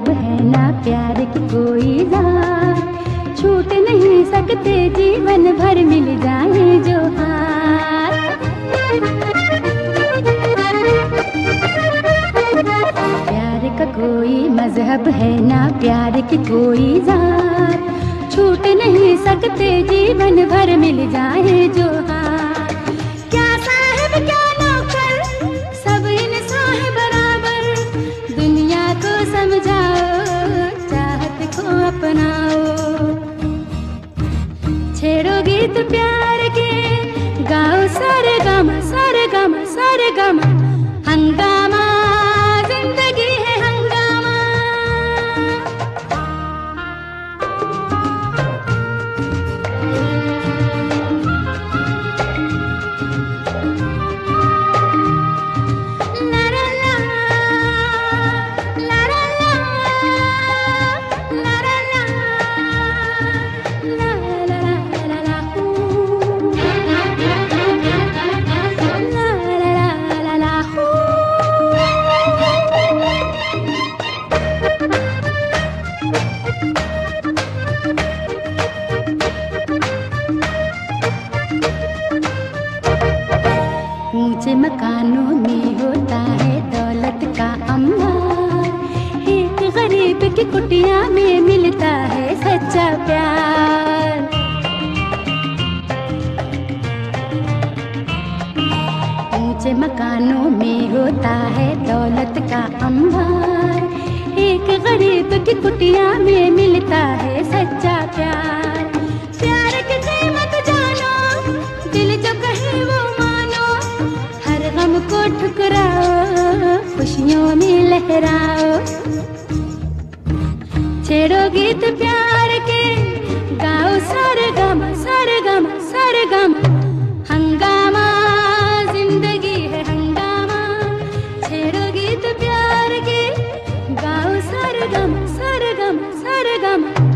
मजहब है ना प्यार की कोई राह, छूट नहीं सकते जीवन भर मिल जाए जो हाथ। प्यार का कोई मजहब है ना प्यार की कोई जात, छूट नहीं सकते जीवन भर मिल जाए जो हाथ। क्या साहिब क्या नौकर, सब इंसान है बराबर, दुनिया को समझाओ, चाहत को अपनाओ। छेड़ो गीत प्यार के, गाओ सारे गामा सारे गामा सारे गामा, हंगामा जिंदगी है हंगामा। ला ला ला, ला ला ला, ला ला ला, ला ला ला ला हू, ला ला ला ला हू। ऊंचे मकानों में होता है दौलत का अंबार, एक गरीब की कुटिया में मिलता है सच्चा प्यार। ऊंचे मकानों में होता है दौलत का अंबार, एक गरीब की कुटिया में मिलता है सच्चा प्यार। प्यार की कीमत जानो, दिल जो कहे वो मानो, हर गम को ठुकराओ, खुशियों में लहराओ। छेड़ो गीत प्यार के, गाओ सारे गामा सारे गामा सारे गामा, हंगामा जिंदगी है हंगामा। छेड़ो गीत प्यार के, गाओ सारे गामा सारे गामा सारे गामा।